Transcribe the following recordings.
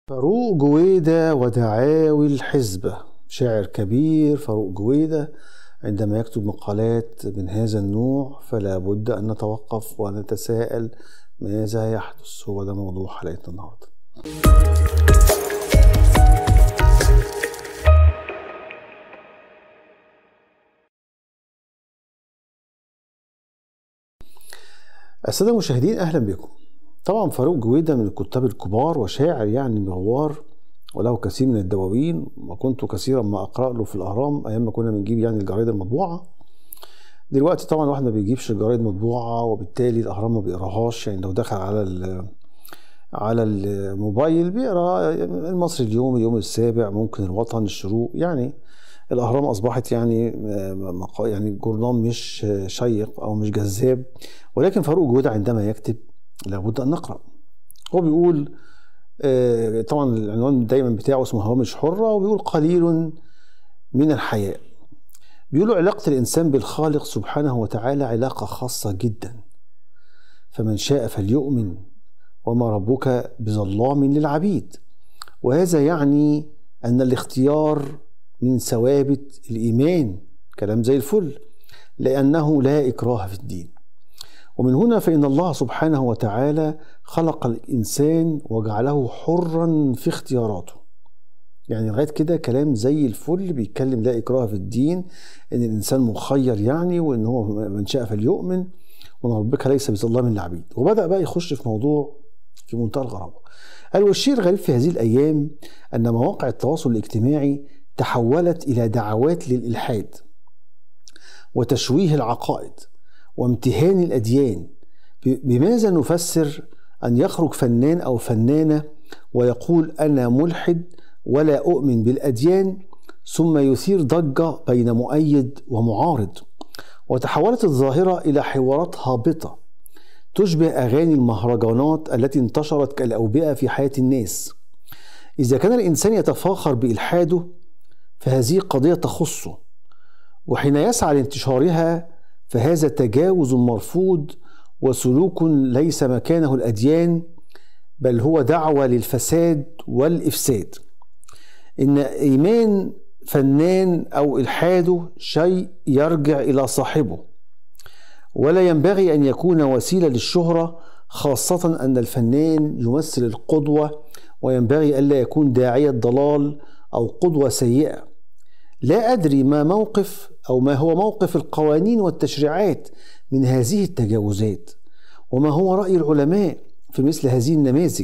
فاروق جويدة ودعاوي الحزبة. شاعر كبير فاروق جويدة عندما يكتب مقالات من هذا النوع فلا بد أن نتوقف ونتساءل ماذا يحدث. هو ده موضوع حلقتنا النهارده. السادة المشاهدين، أهلا بكم. طبعا فاروق جويدة من الكتاب الكبار وشاعر مغوار وله كثير من الدواوين، وكنت كثيرا ما أقرأ له في الأهرام أيام ما كنا بنجيب الجرايد المطبوعة. دلوقتي طبعا الواحد ما بيجيبش الجرايد مطبوعة، وبالتالي الأهرام ما بيقراهاش. لو دخل على الموبايل بيقرا المصري اليوم، اليوم السابع، ممكن الوطن، الشروق. الأهرام أصبحت جورنال مش شيق أو مش جذاب. ولكن فاروق جويدة عندما يكتب لابد أن نقرأ. هو بيقول طبعا العنوان دايما بتاعه اسمه هوامش حرة، وبيقول قليل من الحياء. بيقولوا علاقة الإنسان بالخالق سبحانه وتعالى علاقة خاصة جدا، فمن شاء فليؤمن وما ربك بظلام للعبيد. وهذا يعني أن الاختيار من ثوابت الإيمان، كلام زي الفل، لأنه لا إكراه في الدين. ومن هنا فإن الله سبحانه وتعالى خلق الإنسان وجعله حرا في اختياراته. لغاية كده كلام زي الفل، بيتكلم لا إكراه في الدين، إن الإنسان مخير وإن هو من شاء فليؤمن وإن ربك ليس بظلام للعبيد. وبدأ بقى يخش في موضوع في منتهى الغرابة. قال: والشيء الغريب في هذه الأيام أن مواقع التواصل الاجتماعي تحولت إلى دعوات للإلحاد وتشويه العقائد وامتهان الأديان. بماذا نفسر أن يخرج فنان أو فنانة ويقول أنا ملحد ولا أؤمن بالأديان، ثم يثير ضجة بين مؤيد ومعارض؟ وتحولت الظاهرة إلى حوارات هابطة تشبه أغاني المهرجانات التي انتشرت كالأوبئة في حياة الناس. إذا كان الإنسان يتفاخر بإلحاده فهذه قضية تخصه، وحين يسعى لانتشارها فهذا تجاوز مرفوض وسلوك ليس مكانه الأديان، بل هو دعوة للفساد والإفساد. إن إيمان فنان أو إلحاده شيء يرجع إلى صاحبه، ولا ينبغي أن يكون وسيلة للشهرة، خاصة أن الفنان يمثل القدوة، وينبغي ألا يكون داعية ضلال أو قدوة سيئة. لا أدري ما هو موقف القوانين والتشريعات من هذه التجاوزات، وما هو رأي العلماء في مثل هذه النماذج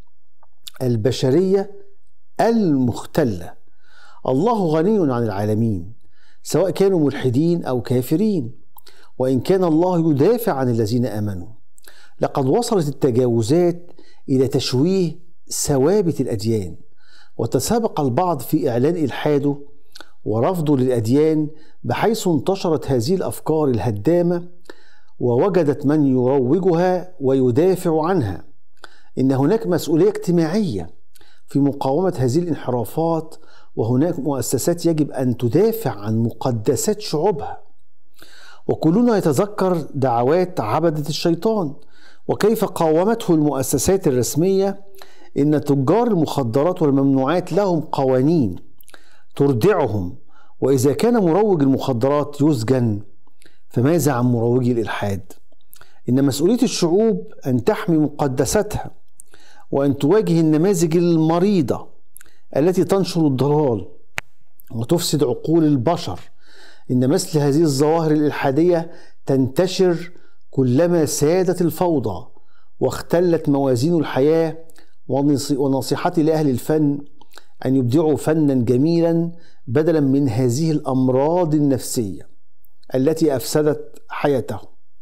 البشرية المختلة. الله غني عن العالمين، سواء كانوا ملحدين أو كافرين، وإن كان الله يدافع عن الذين آمنوا. لقد وصلت التجاوزات إلى تشويه ثوابت الأديان، وتسابق البعض في إعلان إلحاده ورفضه للأديان، بحيث انتشرت هذه الأفكار الهدامة ووجدت من يروجها ويدافع عنها. إن هناك مسؤولية اجتماعية في مقاومة هذه الانحرافات، وهناك مؤسسات يجب أن تدافع عن مقدسات شعوبها. وكلنا يتذكر دعوات عبدة الشيطان وكيف قاومته المؤسسات الرسمية. إن تجار المخدرات والممنوعات لهم قوانين تردعهم، وإذا كان مروج المخدرات يسجن، فماذا عن مروجي الإلحاد؟ إن مسؤولية الشعوب أن تحمي مقدساتها، وأن تواجه النماذج المريضة التي تنشر الضلال وتفسد عقول البشر. إن مثل هذه الظواهر الإلحادية تنتشر كلما سادت الفوضى واختلت موازين الحياة. ونصيحتي لأهل الفن أن يبدعوا فنا جميلا بدلا من هذه الأمراض النفسية التي أفسدت حياته.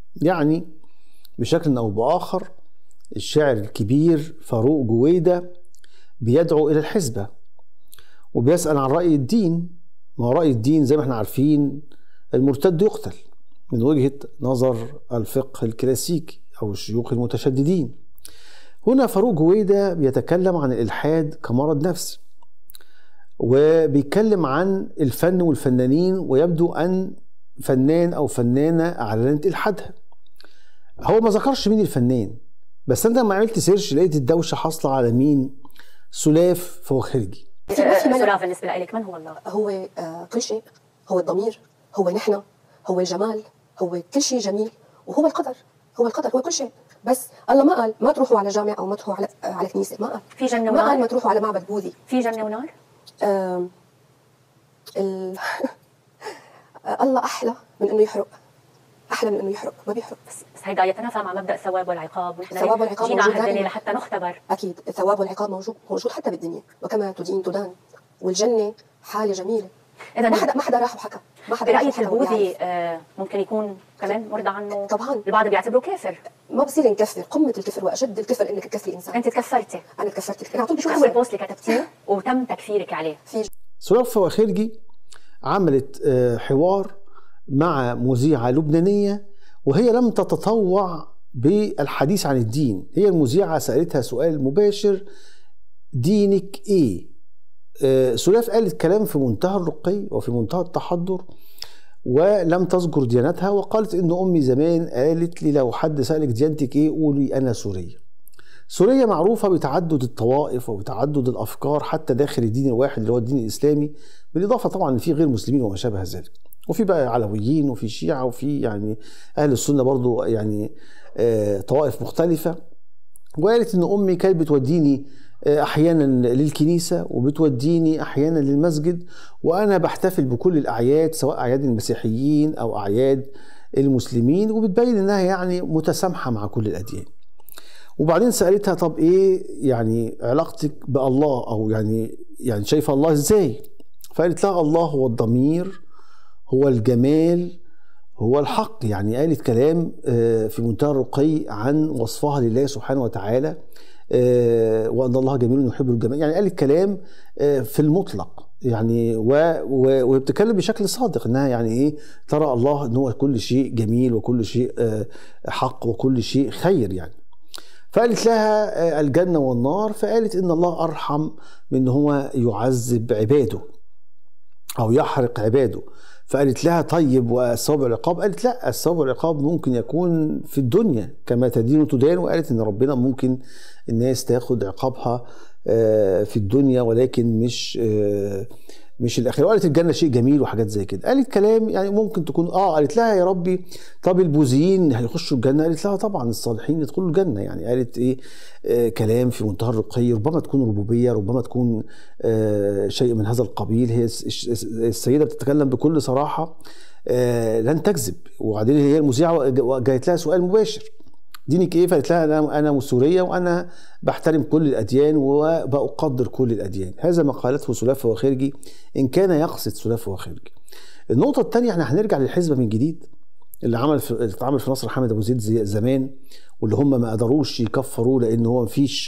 بشكل أو بآخر الشاعر الكبير فاروق جويدة بيدعو إلى الحزبة وبيسأل عن رأي الدين. ما رأي الدين زي ما احنا عارفين، المرتد يقتل من وجهة نظر الفقه الكلاسيكي أو الشيوخ المتشددين. هنا فاروق جويدة بيتكلم عن الإلحاد كمرض نفسي، وبيتكلم عن الفن والفنانين، ويبدو أن فنان أو فنانة أعلنت إلحادها. هو ما ذكرش مين الفنان، بس أنت لما عملت سيرش لقيت الدوشة حاصلة على مين؟ سلاف فواخرجي. سلاف بالنسبة لك من هو الله؟ هو كل شيء، هو الضمير، هو نحن، هو الجمال، هو كل شيء جميل، وهو القدر، هو القدر، هو كل شيء. بس الله ما قال ما تروحوا على جامع او ما تروحوا على كنيسه، ما قال في جنه ونار، ما قال ما تروحوا على معبد بوذي. في جنه ونار. الله احلى من انه يحرق، احلى من انه يحرق، ما بيحرق. بس هيدا يتنافى مع مبدا الثواب والعقاب، الثواب والعقاب جينا على موجود هالدنيا لحتى نختبر. اكيد الثواب والعقاب موجود حتى بالدنيا، وكما تدين تدان، والجنه حاله جميله. اذا ما حدا راح وحكى، ما حدا برأيك البوذي ممكن يكون كمان مرضى عنه؟ طبعا البعض بيعتبره كافر. ما بصير نكفر، قمه الكفر واشد الكفر انك تكفري انسان. انت تكفرتي؟ انا تكفرت كثير. انا شو اول بوست اللي كتبتيه وتم تكفيرك عليه؟ سلاف فواخرجي عملت حوار مع مذيعة لبنانية، وهي لم تتطوع بالحديث عن الدين. هي المذيعة سألتها سؤال مباشر: دينك ايه؟ سلاف قالت كلام في منتهى الرقي وفي منتهى التحضر، ولم تذكر ديانتها، وقالت ان امي زمان قالت لي لو حد سألك ديانتك ايه قولي انا سورية. سوريا معروفة بتعدد الطوائف وبتعدد الافكار حتى داخل الدين الواحد اللي هو الدين الاسلامي، بالاضافة طبعا في غير مسلمين وما شابه ذلك، وفي بقى علويين وفي شيعة وفي يعني اهل السنة برضو يعني طوائف مختلفة. وقالت ان امي كانت بتوديني احيانا للكنيسه وبتوديني احيانا للمسجد، وانا بحتفل بكل الاعياد سواء اعياد المسيحيين او اعياد المسلمين، وبتبين انها يعني متسامحه مع كل الاديان. وبعدين سالتها طب ايه يعني علاقتك بالله، او يعني شايفه الله ازاي؟ فقالت لها الله هو الضمير، هو الجمال، هو الحق. يعني قالت كلام في منتهى الرقي عن وصفها لله سبحانه وتعالى، وأن الله جميل يحب الجمال. يعني قالت كلام في المطلق يعني، وبتتكلم بشكل صادق انها يعني ايه، ترى الله ان هو كل شيء جميل وكل شيء حق وكل شيء خير يعني. فقالت لها الجنة والنار، فقالت ان الله ارحم من ان هو يعذب عباده او يحرق عباده. فقالت لها طيب والثواب والعقاب؟ قالت لا، الثواب والعقاب ممكن يكون في الدنيا كما تدين تدان، وقالت ان ربنا ممكن الناس تاخد عقابها في الدنيا ولكن مش الاخره. وقالت الجنه شيء جميل وحاجات زي كده. قالت كلام يعني ممكن تكون قالت لها يا ربي طب البوذيين هيخشوا الجنه؟ قالت لها طبعا الصالحين يدخلوا الجنه. يعني قالت ايه كلام في منتهى الرقي، ربما تكون ربوبيه، ربما تكون شيء من هذا القبيل. هي السيده بتتكلم بكل صراحه لن تكذب. وبعدين هي المذيعه جايت لها سؤال مباشر: دينك ايه؟ فقالت لها انا سوريه وانا بحترم كل الاديان وبقدر كل الاديان. هذا ما قالته سلاف فواخرجي ان كان يقصد سلاف فواخرجي. النقطه الثانيه، احنا هنرجع للحزبه من جديد اللي اتعمل في نصر حامد ابو زيد زمان، واللي هم ما قدروش يكفروه لان هو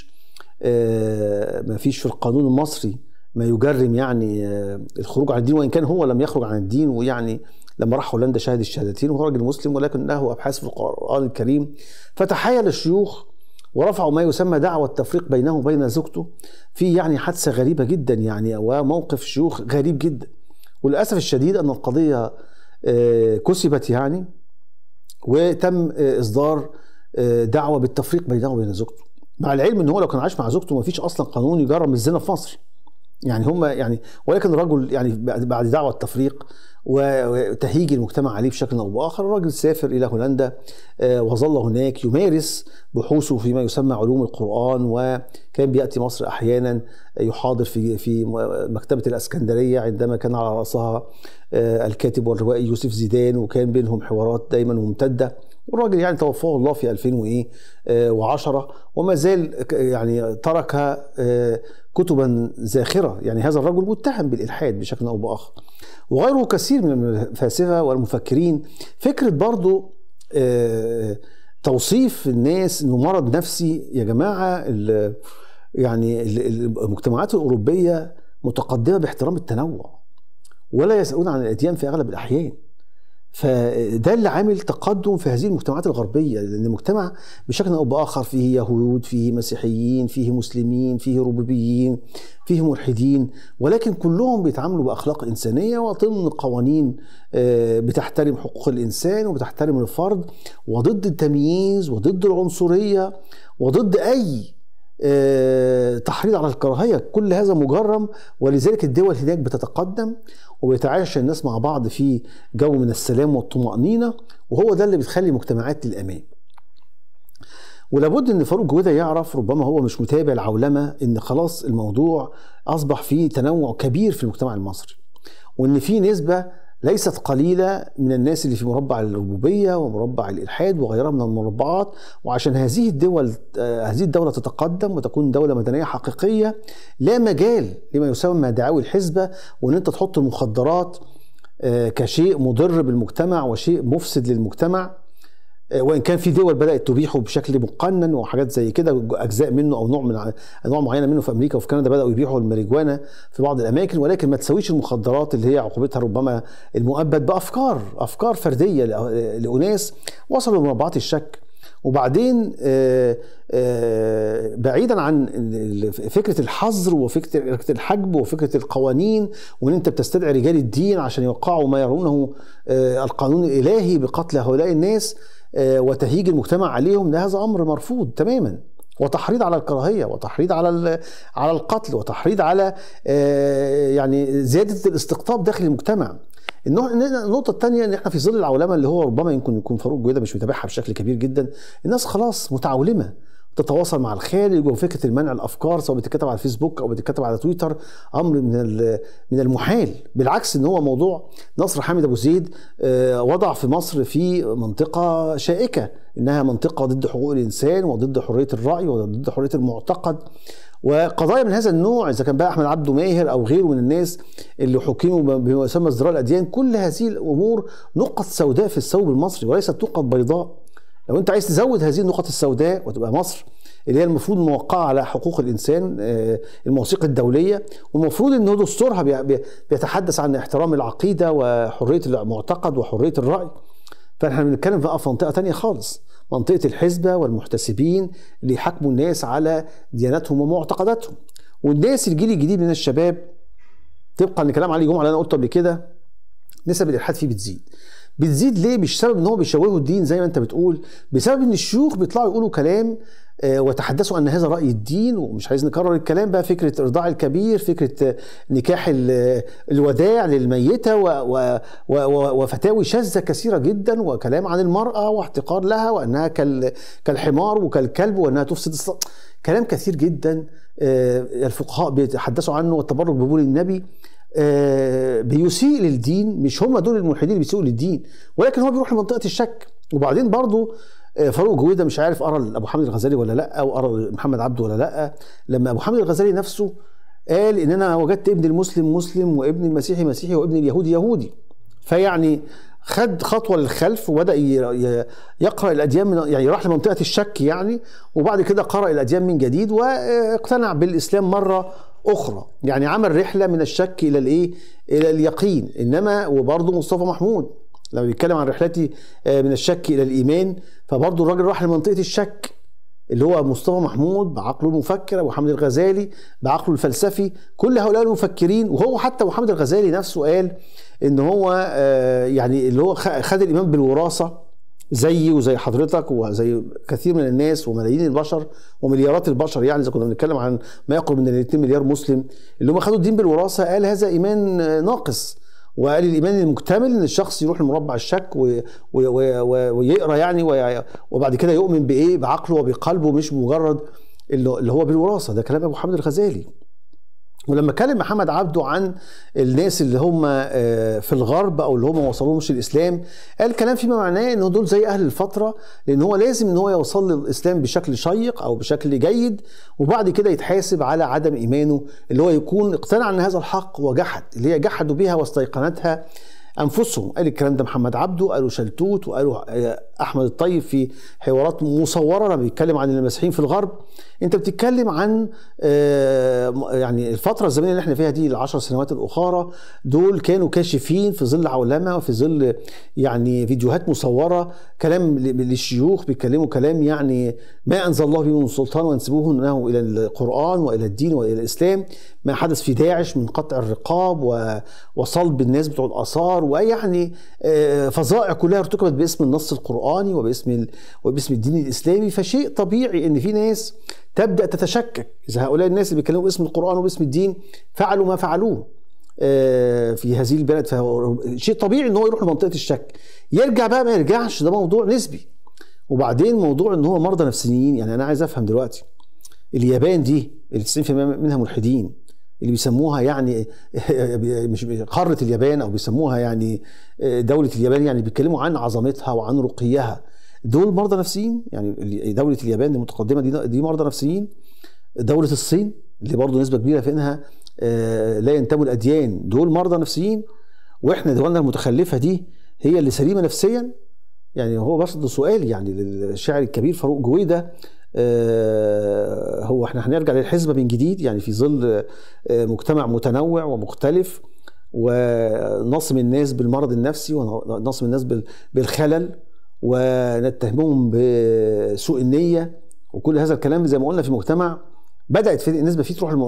ما فيش في القانون المصري ما يجرم يعني الخروج عن الدين، وان كان هو لم يخرج عن الدين. ويعني لما راح هولندا شهد الشهادتين وهو راجل مسلم، ولكن له ابحاث في القران الكريم. فتحايل الشيوخ ورفعوا ما يسمى دعوى التفريق بينه وبين زوجته في يعني حادثه غريبه جدا يعني، وموقف الشيوخ غريب جدا. وللاسف الشديد ان القضيه كسبت يعني، وتم اصدار دعوه بالتفريق بينه وبين زوجته، مع العلم ان هو لو كان عايش مع زوجته ما فيش اصلا قانون يجرم الزنا في مصر يعني. هم يعني ولكن الرجل يعني بعد دعوه التفريق وتهيج المجتمع عليه بشكل او باخر، الراجل سافر الى هولندا وظل هناك يمارس بحوثه فيما يسمى علوم القران، وكان بياتي مصر احيانا يحاضر في مكتبه الاسكندريه عندما كان على راسها الكاتب والروائي يوسف زيدان، وكان بينهم حوارات دايما ممتده. والراجل يعني توفاه الله في 2010 وما زال يعني ترك كتبا زاخرة. يعني هذا الرجل متهم بالإلحاد بشكل أو بآخر، وغيره كثير من الفلاسفة والمفكرين. فكرة برضو توصيف الناس انه مرض نفسي، يا جماعة يعني المجتمعات الأوروبية متقدمة باحترام التنوع ولا يسألون عن الأديان في أغلب الأحيان. فده اللي عامل تقدم في هذه المجتمعات الغربية، لأن المجتمع بشكل أو بآخر فيه يهود، فيه مسيحيين، فيه مسلمين، فيه ربوبيين، فيه ملحدين، ولكن كلهم بيتعاملوا بأخلاق إنسانية وضمن قوانين بتحترم حقوق الإنسان وبتحترم الفرد، وضد التمييز وضد العنصرية وضد أي تحريض على الكراهية، كل هذا مجرم. ولذلك الدول هناك بتتقدم وبيتعايش الناس مع بعض في جو من السلام والطمأنينة، وهو ده اللي بتخلي مجتمعات للأمان. ولابد ان فاروق جويدة يعرف، ربما هو مش متابع العولمة، ان خلاص الموضوع اصبح فيه تنوع كبير في المجتمع المصري، وان في نسبة ليست قليلة من الناس اللي في مربع الربوبية ومربع الإلحاد وغيرها من المربعات. وعشان هذه الدولة تتقدم وتكون دولة مدنية حقيقية، لا مجال لما يسمى دعاوي الحزبة، وان انت تحط المخدرات كشيء مضر بالمجتمع وشيء مفسد للمجتمع. وان كان في دول بدات تبيحه بشكل مقنن وحاجات زي كده، اجزاء منه او انواع معينه منه في امريكا وفي كندا بداوا يبيحوا الماريجوانا في بعض الاماكن، ولكن ما تساويش المخدرات اللي هي عقوبتها ربما المؤبد بافكار فرديه لاناس وصلوا لمربعات الشك. وبعدين بعيدا عن فكره الحظر وفكره الحجب وفكره القوانين، وان انت بتستدعي رجال الدين عشان يوقعوا ما يرونه القانون الالهي بقتل هؤلاء الناس وتهيج المجتمع عليهم، ده هذا امر مرفوض تماما. وتحريض على الكراهيه، وتحريض على القتل، وتحريض على يعني زياده الاستقطاب داخل المجتمع. النقطة الثانية ان احنا في ظل العولمة اللي هو ربما يكون فاروق جويدة مش متابعها بشكل كبير جدا، الناس خلاص متعولمة تتواصل مع الخارج، وفكرة المنع الافكار سواء بتتكتب على الفيسبوك او بتتكتب على تويتر امر من المحال. بالعكس ان هو موضوع نصر حامد ابو زيد وضع في مصر في منطقة شائكة، انها منطقة ضد حقوق الانسان وضد حرية الرأي وضد حرية المعتقد، وقضايا من هذا النوع اذا كان بقى احمد عبده ماهر او غيره من الناس اللي حكموا بما يسمى ازدراء الاديان، كل هذه الامور نقط سوداء في الثوب المصري وليست نقط بيضاء. لو انت عايز تزود هذه النقط السوداء وتبقى مصر اللي هي المفروض موقعه على حقوق الانسان المواثيق الدوليه، والمفروض ان دستورها بيتحدث عن احترام العقيده وحريه المعتقد وحريه الراي، فاحنا بنتكلم بقى في منطقه ثانيه خالص، منطقة الحزبة والمحتسبين اللي يحاكموا الناس على دياناتهم ومعتقداتهم. والناس الجيل الجديد من الشباب طبقا لكلام علي جمعة اللي انا قلته قبل كده، نسب الالحاد فيه بتزيد ليه؟ مش سبب ان هو بيشوهوا الدين زي ما انت بتقول، بسبب ان الشيوخ بيطلعوا يقولوا كلام وتحدثوا ان هذا راي الدين. ومش عايز نكرر الكلام بقى، فكره ارضاع الكبير، فكره نكاح الوداع للميته وفتاوي شاذه كثيره جدا، وكلام عن المراه واحتقار لها وانها كالحمار وكالكلب وانها تفسد كلام كثير جدا الفقهاء بيتحدثوا عنه، والتبرك ببول النبي بيسيء للدين. مش هم دول الملحدين اللي بيسيئوا للدين، ولكن هو بيروح لمنطقه الشك. وبعدين برضو فاروق جويدة مش عارف قرا ابو حامد الغزالي ولا لا، او قرا محمد عبده ولا لا، لما ابو حامد الغزالي نفسه قال ان انا وجدت ابن المسلم مسلم وابن المسيحي مسيحي وابن اليهودي يهودي، فيعني خد خطوه للخلف وبدا يقرا الاديان يعني راح لمنطقه الشك يعني، وبعد كده قرا الاديان من جديد واقتنع بالاسلام مره اخرى، يعني عمل رحله من الشك الى الى اليقين. انما وبرضه مصطفى محمود لما بيتكلم عن رحلتي من الشك الى الايمان، فبرضه الراجل راح لمنطقه الشك اللي هو مصطفى محمود بعقله المفكر، ابو حامد الغزالي بعقله الفلسفي، كل هؤلاء المفكرين. وهو حتى ابو حامد الغزالي نفسه قال ان هو يعني اللي هو خد الايمان بالوراثه زيي وزي حضرتك وزي كثير من الناس وملايين البشر ومليارات البشر، يعني اذا كنا بنتكلم عن ما يقرب من 2 مليار مسلم اللي هم خدوا الدين بالوراثه، قال هذا ايمان ناقص. وقال الايمان المكتمل ان الشخص يروح لمربع الشك ويقرا يعني وبعد كده يؤمن بايه؟ بعقله وبقلبه، مش مجرد اللي هو بالوراثه. ده كلام ابو حامد الغزالي. ولما كلم محمد عبده عن الناس اللي هم في الغرب او اللي هم ما وصلوش الاسلام، قال كلام فيما معناه ان دول زي اهل الفتره، لان هو لازم ان هو يوصل للاسلام بشكل شيق او بشكل جيد، وبعد كده يتحاسب على عدم ايمانه اللي هو يكون اقتنع ان هذا الحق وجحد، اللي هي جحدوا بها واستيقنتها انفسهم. قال الكلام ده محمد عبده، قالوا شلتوت، وقالوا احمد الطيب في حوارات مصوره لما بيتكلم عن المسيحيين في الغرب. انت بتتكلم عن يعني الفتره الزمنيه اللي احنا فيها دي، ال10 سنوات الاخرى دول كانوا كاشفين في ظل عولمه وفي ظل يعني فيديوهات مصوره، كلام للشيوخ بيتكلموا كلام يعني ما انزل الله به من سلطان، وينسبوه انه الى القران والى الدين والى الاسلام. ما حدث في داعش من قطع الرقاب وصلب الناس بتوع الاثار، ويعني فظائع كلها ارتكبت باسم النص القراني وباسم الدين الاسلامي. فشيء طبيعي ان في ناس تبدأ تتشكك إذا هؤلاء الناس اللي بيتكلموا باسم القرآن وباسم الدين فعلوا ما فعلوه في هذه البلد. شيء طبيعي ان هو يروح لمنطقة الشك. يرجع بقى ما يرجعش ده موضوع نسبي. وبعدين موضوع ان هو مرضى نفسيين، يعني انا عايز افهم دلوقتي اليابان دي اللي 90% منها ملحدين، اللي بيسموها يعني مش قارة اليابان او بيسموها يعني دولة اليابان، يعني بيتكلموا عن عظمتها وعن رقيها، دول مرضى نفسيين؟ يعني دولة اليابان المتقدمة دي مرضى نفسيين. دولة الصين اللي برضه نسبة كبيرة فيها لا ينتموا الأديان، دول مرضى نفسيين، واحنا دولنا المتخلفة دي هي اللي سليمة نفسيا. يعني هو بس ده سؤال يعني للشاعر الكبير فاروق جويدة، هو احنا هنرجع للحزبة من جديد يعني في ظل مجتمع متنوع ومختلف، ونصم الناس بالمرض النفسي ونصم الناس بالخلل ونتهمهم بسوء النية وكل هذا الكلام زي ما قلنا في مجتمع بدأت في النسبة فيه تروح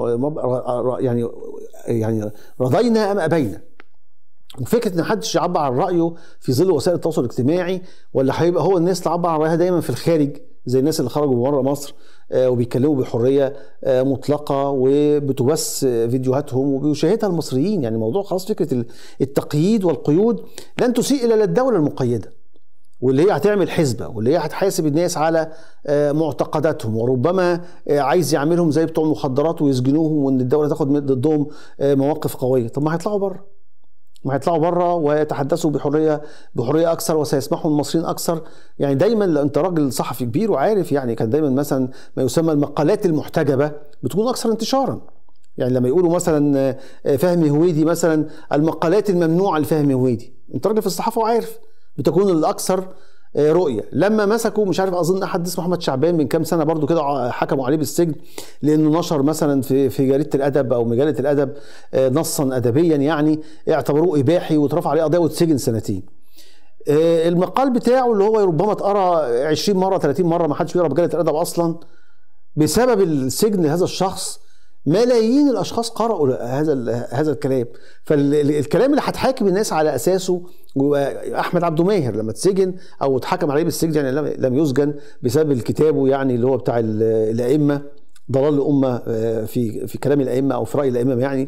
يعني رضينا أم أبينا. وفكرة ان محدش يعبر عن رأيه في ظل وسائل التواصل الاجتماعي، ولا هيبقى هو الناس تعبر عن رأيها دايما في الخارج زي الناس اللي خرجوا بره مصر وبيتكلموا بحرية مطلقة وبتبث فيديوهاتهم وبيشاهدها المصريين. يعني موضوع خلاص فكرة التقييد والقيود لن تسيء إلا للدولة المقيدة، واللي هي هتعمل حزبة، واللي هي هتحاسب الناس على معتقداتهم، وربما عايز يعملهم زي بتوع المخدرات ويسجنوهم وان الدولة تاخد ضدهم مواقف قوية. طب ما هيطلعوا بره، ما هيطلعوا بره ويتحدثوا بحرية اكثر وسيسمحوا المصريين اكثر. يعني دايما انت راجل صحفي كبير وعارف، يعني كان دايما مثلا ما يسمى المقالات المحتجبة بتكون اكثر انتشارا. يعني لما يقولوا مثلا فهمي هويدي مثلا المقالات الممنوعة لفهمي هويدي، انت راجل في الصحافة وعارف بتكون الاكثر رؤيه. لما مسكوا مش عارف اظن احد اسمه محمد شعبان من كام سنه برضو كده حكموا عليه بالسجن لانه نشر مثلا في جريده الادب او مجله الادب نصا ادبيا يعني اعتبروه اباحي واترفع عليه قضيه واتسجن سنتين. المقال بتاعه اللي هو ربما اتقرا 20 مره 30 مره، ما حدش بيقرا مجله الادب اصلا بسبب السجن لهذا الشخص. ملايين الاشخاص قرأوا هذا الكلام. فالكلام اللي هتحاكم الناس على اساسه، واحمد عبده ماهر لما اتسجن او اتحكم عليه بالسجن يعني لم يسجن بسبب كتابه يعني اللي هو بتاع الائمه ضلال الامه في كلام الائمه او في راي الائمه يعني.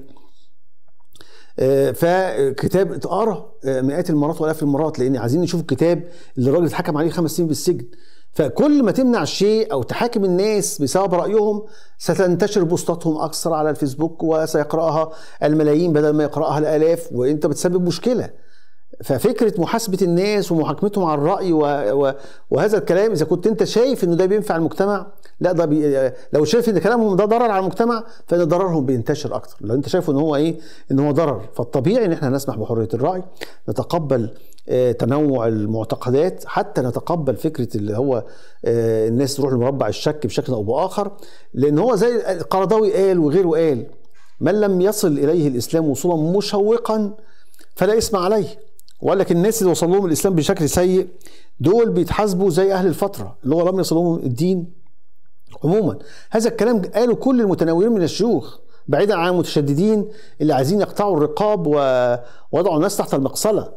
فكتاب اتقرا مئات المرات والاف المرات لان عايزين نشوف الكتاب اللي الراجل اتحكم عليه 5 سنين بالسجن. فكل ما تمنع الشيء او تحاكم الناس بسبب رايهم ستنتشر بوستاتهم اكثر على الفيسبوك وسيقراها الملايين بدل ما يقراها الالاف، وانت بتسبب مشكله. ففكره محاسبه الناس ومحاكمتهم على الراي وهذا الكلام، اذا كنت انت شايف انه ده بينفع المجتمع، لا ده لو شايف ان كلامهم ده ضرر على المجتمع فان ضررهم بينتشر اكتر. لو انت شايف ان هو ان هو ضرر، فالطبيعي ان احنا نسمح بحريه الراي، نتقبل تنوع المعتقدات، حتى نتقبل فكره اللي هو الناس تروح لمربع الشك بشكل او باخر. لان هو زي القرضاوي قال وغيره قال: من لم يصل اليه الاسلام وصولا مشوقا فلا اسم عليه. وقال لك الناس اللي وصل لهم الاسلام بشكل سيء دول بيتحاسبوا زي اهل الفتره اللي هو لم يصل لهم الدين عموما. هذا الكلام قاله كل المتنورين من الشيوخ، بعيدا عن المتشددين اللي عايزين يقطعوا الرقاب ووضعوا الناس تحت المقصله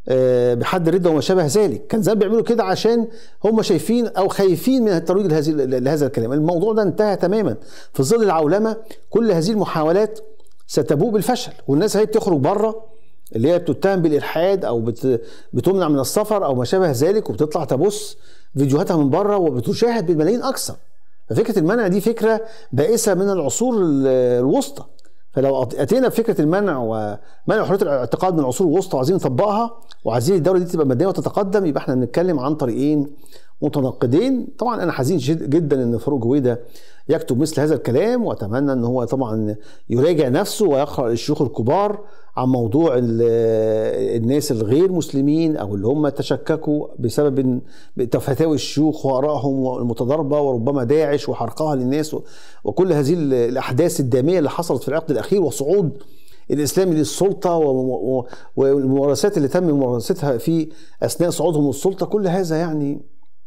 بحد الردة وما شابه ذلك. كان زمان بيعملوا كده عشان هم شايفين او خايفين من الترويج لهذا الكلام. الموضوع ده انتهى تماما في ظل العولمه. كل هذه المحاولات ستبوء بالفشل، والناس هي بتخرج بره اللي هي بتتهم بالالحاد او بتمنع من السفر او ما شابه ذلك، وبتطلع تبث فيديوهاتها من بره وبتشاهد بالملايين اكثر. ففكره المنع دي فكره بائسه من العصور الوسطى. فلو اتينا بفكره المنع ومنع حريه الاعتقاد من العصور الوسطى وعايزين نطبقها وعايزين الدوله دي تبقى مدنيه وتتقدم، يبقى احنا بنتكلم عن طريقين متناقضين. طبعا انا حزين جدا ان فاروق جويدة يكتب مثل هذا الكلام، واتمنى ان هو طبعا يراجع نفسه ويقرا الشيوخ الكبار عن موضوع الناس الغير مسلمين او اللي هم تشككوا بسبب فتاوي الشيوخ وارائهم المتضاربه وربما داعش وحرقها للناس وكل هذه الاحداث الداميه اللي حصلت في العقد الاخير وصعود الاسلامي للسلطه والممارسات اللي تم ممارستها في اثناء صعودهم للسلطه. كل هذا يعني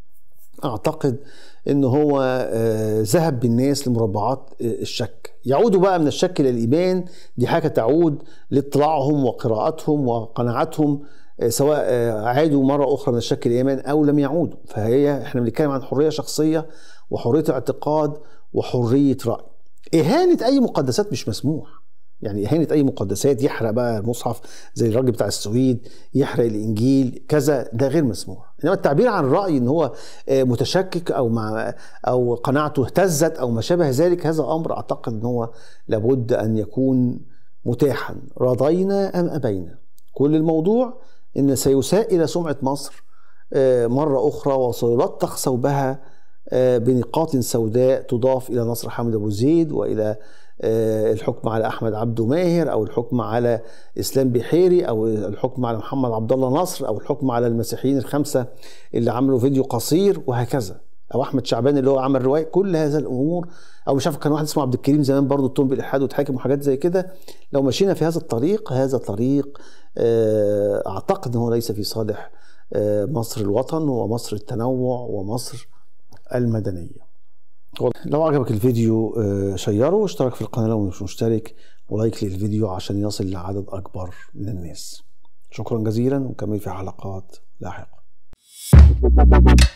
اعتقد ان هو ذهب بالناس لمربعات الشك. يعودوا بقى من الشك الى الايمان، دي حاجه تعود لاطلاعهم وقراءتهم وقناعاتهم، سواء عادوا مره اخرى من الشك الى الايمان او لم يعودوا. فهي احنا بنتكلم عن حريه شخصيه وحريه اعتقاد وحرية رأي. إهانة أي مقدسات مش مسموح، يعني إهانة أي مقدسات، يحرق بقى المصحف زي الراجل بتاع السويد، يحرق الإنجيل كذا، ده غير مسموح. إنما التعبير عن الرأي إن هو متشكك أو قناعته اهتزت أو ما شابه ذلك، هذا أمر أعتقد إن هو لابد أن يكون متاحا، رضينا أم أبينا. كل الموضوع إن سيساء إلى سمعة مصر مرة أخرى، وسيلطخ ثوبها بنقاط سوداء تضاف إلى نصر حامد أبو زيد، وإلى الحكم على أحمد عبده ماهر، أو الحكم على إسلام بحيري، أو الحكم على محمد عبد الله نصر، أو الحكم على المسيحيين الخمسة اللي عملوا فيديو قصير وهكذا، أو أحمد شعبان اللي هو عمل رواية. كل هذا الأمور، أو مش عارف كان واحد اسمه عبد الكريم زمان برضه اتهم بالإلحاد واتحاكم وحاجات زي كده. لو مشينا في هذا الطريق، هذا طريق أعتقد أنه ليس في صالح مصر الوطن ومصر التنوع ومصر المدنية. لو عجبك الفيديو شيره واشترك في القناة لو مش مشترك، ولايك للفيديو عشان يصل لعدد أكبر من الناس. شكرا جزيلا، ونكمل في حلقات لاحقة.